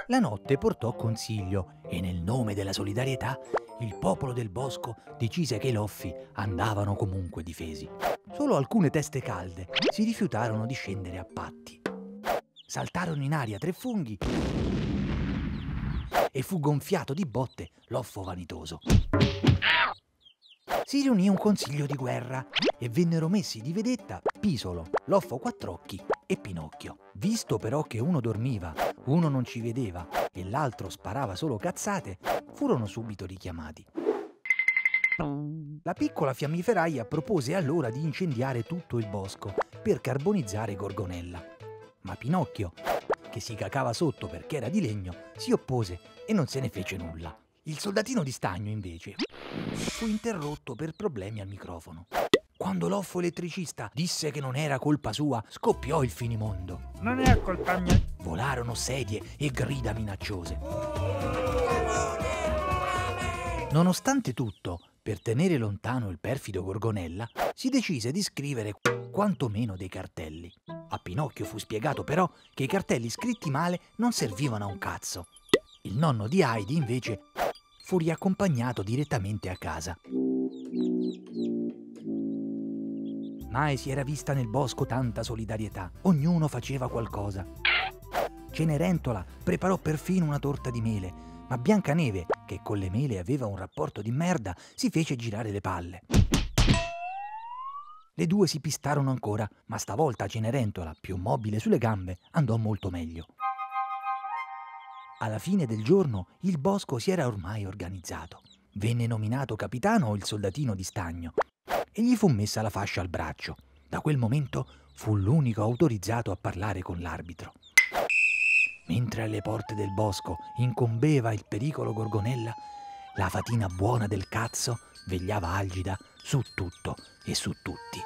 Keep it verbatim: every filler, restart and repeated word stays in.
La notte portò consiglio e nel nome della solidarietà il popolo del bosco decise che i loffi andavano comunque difesi. Solo alcune teste calde si rifiutarono di scendere a patti. Saltarono in aria tre funghi e fu gonfiato di botte l'offo vanitoso. Si riunì un consiglio di guerra e vennero messi di vedetta Pisolo, l'offo Quattrocchi e Pinocchio. Visto però che uno dormiva, uno non ci vedeva e l'altro sparava solo cazzate, furono subito richiamati. La piccola fiammiferaia propose allora di incendiare tutto il bosco per carbonizzare Gorgonella. Ma Pinocchio, che si cacava sotto perché era di legno, si oppose e non se ne fece nulla. Il soldatino di stagno, invece, fu interrotto per problemi al microfono. Quando l'offo elettricista disse che non era colpa sua, scoppiò il finimondo. Non è colpa mia. Volarono sedie e grida minacciose. Nonostante tutto, per tenere lontano il perfido Gorgonella, si decise di scrivere quantomeno dei cartelli. A Pinocchio fu spiegato però che i cartelli scritti male non servivano a un cazzo. Il nonno di Heidi, invece, fu riaccompagnato direttamente a casa. Mai si era vista nel bosco tanta solidarietà. Ognuno faceva qualcosa. Cenerentola preparò perfino una torta di mele, ma Biancaneve, che con le mele aveva un rapporto di merda, si fece girare le palle. Le due si pistarono ancora, ma stavolta Cenerentola, più mobile sulle gambe, andò molto meglio. Alla fine del giorno il bosco si era ormai organizzato. Venne nominato capitano il soldatino di stagno e gli fu messa la fascia al braccio. Da quel momento fu l'unico autorizzato a parlare con l'arbitro. Mentre alle porte del bosco incombeva il pericolo Gorgonella, la fatina buona del cazzo vegliava algida su tutto e su tutti.